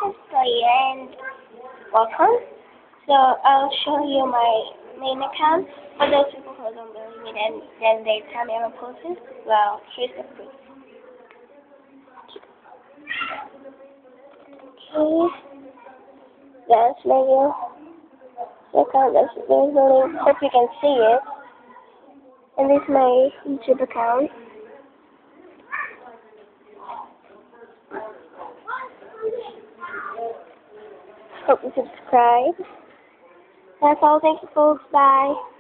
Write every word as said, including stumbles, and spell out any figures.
and welcome. So I'll show you my main account. For those people who don't believe me, then then they tell me I'm a poser. Well, here's the proof. Okay, that's my real account. That's there's a link. Hope you can see it. And this is my YouTube account. Hope you subscribe. That's all. Thank you, folks. Bye.